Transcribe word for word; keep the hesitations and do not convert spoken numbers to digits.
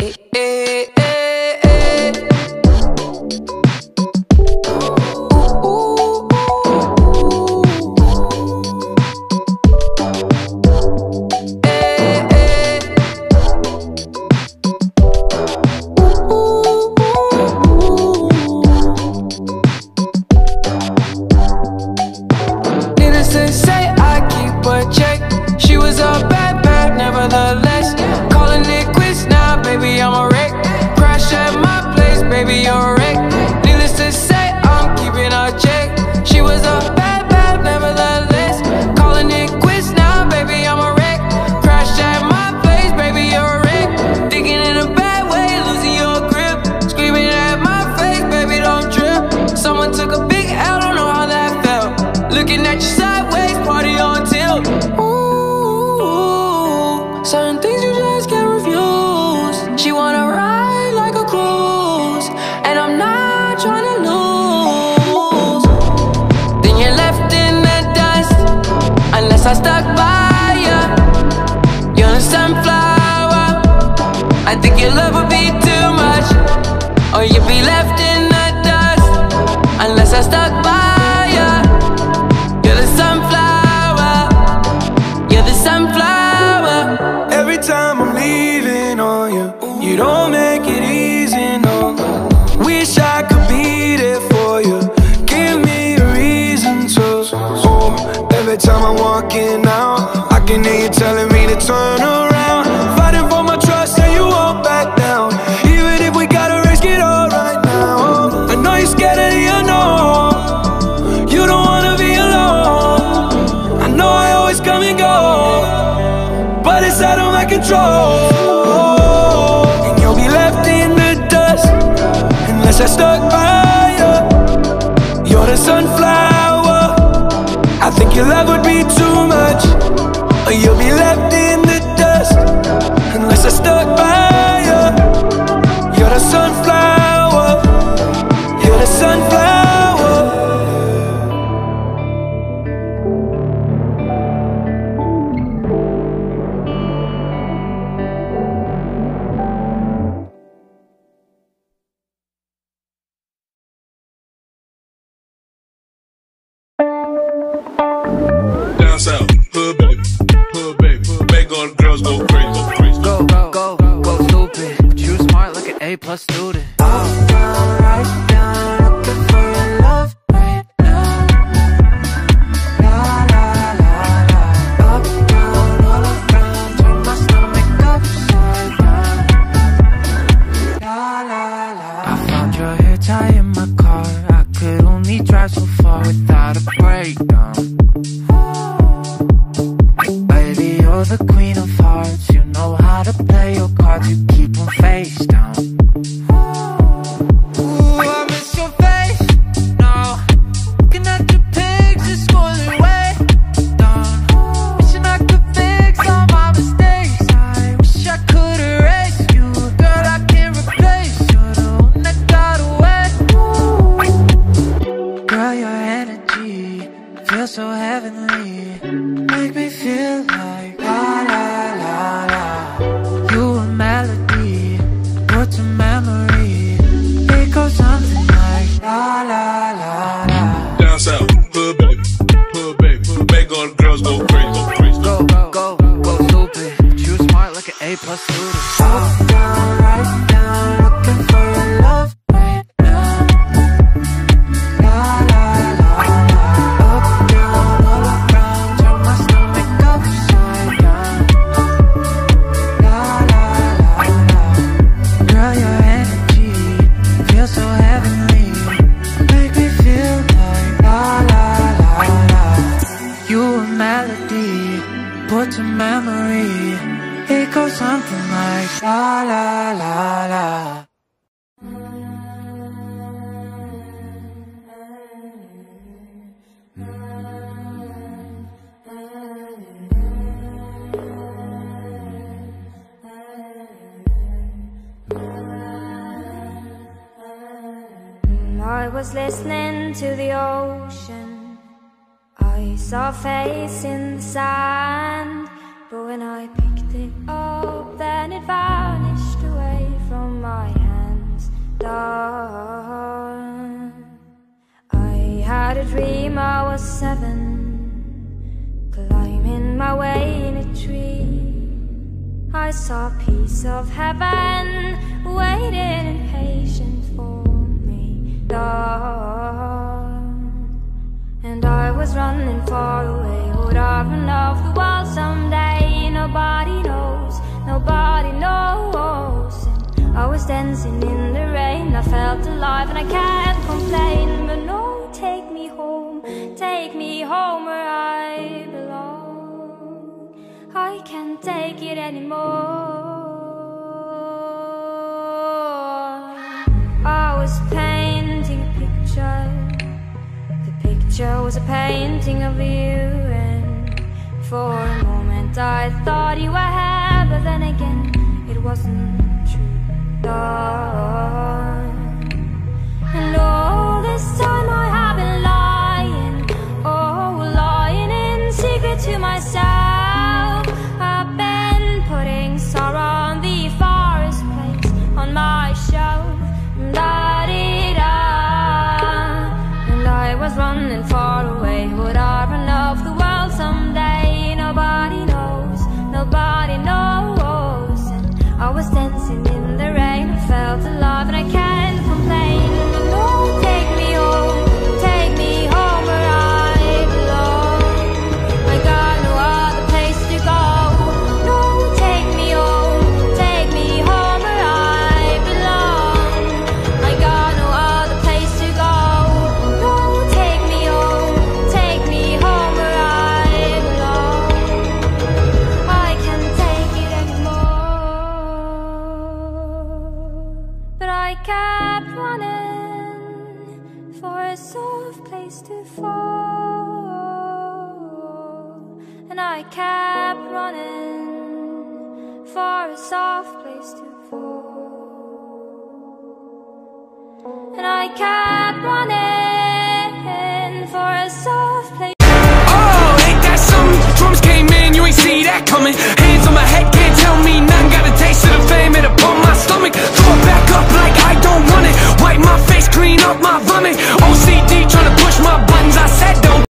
eh, eh, eh, eh. Needless to say, I keep a check. She was a bad, bad, nevertheless. Calling it quits now, baby, I'm a wreck. Crash at my place, baby, you're a wreck. Needless to say, I'm keeping a check. She was a bad, bad, nevertheless. Calling it quits now, baby, I'm a wreck. Crash at my place, baby, you're a wreck. Thinking in a bad way, losing your grip. Screaming at my face, baby, don't trip. Someone took a big L, don't know how that felt. Looking at you sideways, party on tilt. Ooh, certain things you just can't refuse. She wanna ride like a cruise, and I'm not trying to lose. Then you're left in the dust, unless I stuck by ya. You're a sunflower. I think your love would be too much, or you'd be left in the dust, unless I stuck by ya. You're the sunflower. You're the sunflower. Every time I'm leaving on you, you don't make it easy, no. Wish I could be there for you. Give me a reason to. Oh, every time I'm walking out, I can hear you telling me to turn around. Fighting for my trust and you won't back down. Even if we gotta risk it all right now. I know you're scared of the unknown. You don't wanna be alone. I know I always come and go, but it's out of my control. And you'll be left in the dust, unless I stuck by you. You're the sunflower. I think your love would be too much, or you'll be left in the dust, unless I stuck by you. You're the sunflower. You're the sunflower. Down south, hood baby, hood baby, make all the girls go crazy, go crazy. Go, go, go, go stupid. But you smart like an A plus student. Up, down, right down, looking for your love right now. La, la, la, la. Up, down, all around, turn my stomach upside down. La, la, la. I found your hair tie in my car. I could only drive so far without a breakdown. Baby, you're the queen of hearts. You know how to play your cards. You keep them face down. Ooh, I miss your face. No, looking at your pics is schooling way down. Wishing I could fix all my mistakes. I wish I could erase you. Girl, I can't replace you. The one that got away. Ooh. Girl, your energy feels so heavenly. Make me feel like la la la la. You a melody, what's a memory? It goes something like la la la la. Down south, hood baby, hood baby, make all the girls go crazy, go crazy. Go, go, go, go stupid. But you smart like an A plus student. Up, down, right down, looking for your love right now. La, la, la, la. Up, down, all around, turn my stomach upside down. La, la, la, la. Girl, your energy feels so heavenly. Make me feel like La, la, la, la. you a melody, put to memory. It goes something like La, la, la, la. I was listening to the ocean. I saw a face in the sand, but when I picked it up, then it vanished away a dream I was seven, climbing my way in a tree. I saw a piece of heaven waiting impatient for me, Lord. And I was running far away. Would I run off the world someday? Nobody knows, nobody knows. And I was dancing in the rain. I felt alive and I can't complain. But no, take me home, take me home where I belong. I can't take it anymore. I was painting a picture. The picture was a painting of you, and for a moment I thought you were here, but then again it wasn't true, Lord. And all this time I have been lying, oh, lying in secret to myself. I've been putting sorrow on the forest place on my shelf. Da-dee-da. And I was running far away. Would I run off the world someday? Nobody knows, nobody knows. And I was dancing in the rain. I felt alive and I can't complain. No, take me home, take me home where I belong. I got no other place to go. No, take me home, take me home where I belong. I got no other place to go. No, take me home, take me home where I belong. I can't take it anymore. But I kept running for a soft place to fall. And I kept running for a soft place to fall. And I kept running